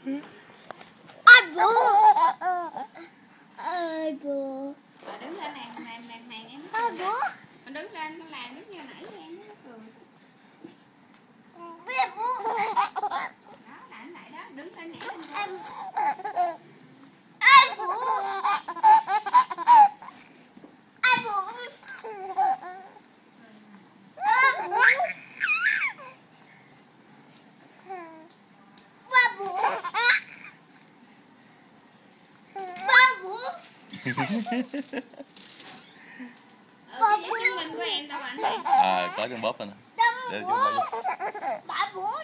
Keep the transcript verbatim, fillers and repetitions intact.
Ai bố. Ai bố. Rồi đứng lên này, làm làm màn em. Ai bố. Con đứng lên con làm lúc như nãy em nó cười. Biết bố. Đó, lại lại đó, đứng lên nhảy lên. Em. Ai bố. Ai bố. Ai bố. Ba bố. Ba bố. Ờ, cái chứng minh của em đâu anh? À, có chân bóp rồi nè. Để Bố. Ba bố.